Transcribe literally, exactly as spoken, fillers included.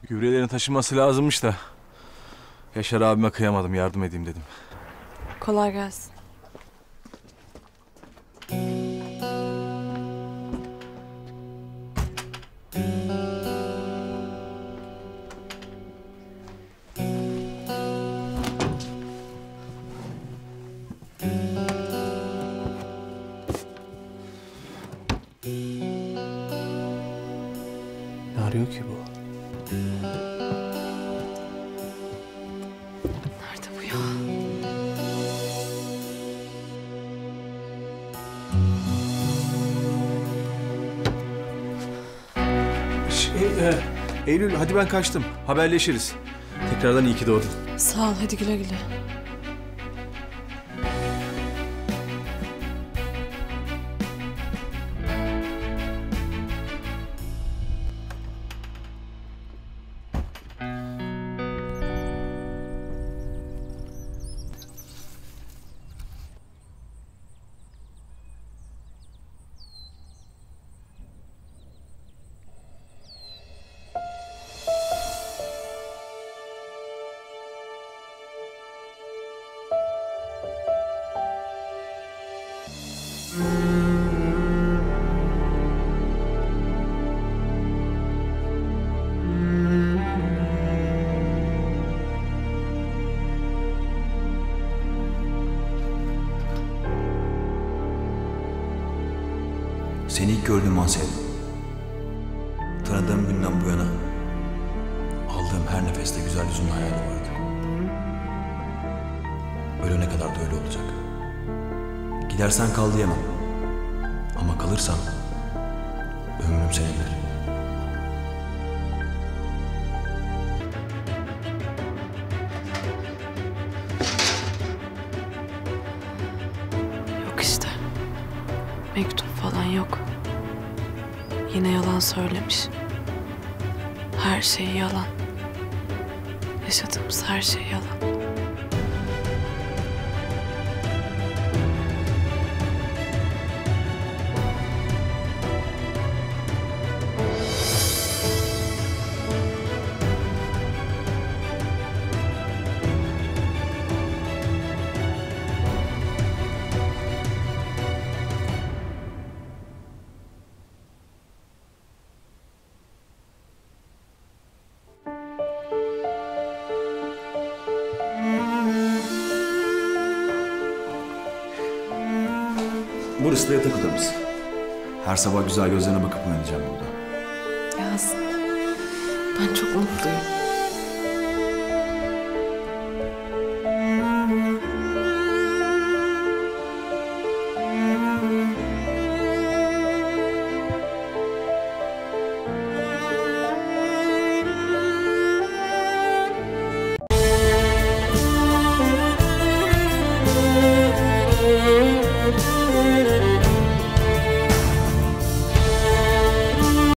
Gübrelerin taşınması lazımmış da. Yaşar abime kıyamadım, yardım edeyim dedim. Kolay gelsin. Ne arıyor ki bu? Nerede bu ya? Şey, e, Eylül hadi ben kaçtım. Haberleşiriz. Tekrardan iyi ki doğdun. Sağ ol, hadi güle güle. Seni ilk gördüğüm an sevdim. Tanıdığım günden bu yana aldığım her nefeste güzel yüzünün hayali vardı. Ölene kadar da öyle olacak. Gidersen kal diyemem. Ama kalırsan ömrüm senindir. Yok işte. Mektup falan yok. Yine yalan söylemiş. Her şey yalan. Yaşadığımız her şey yalan. Burası da yatak odamız. Her sabah güzel gözlerine bakıp uyanacağım burada. Yaz. Ben çok mutluyum.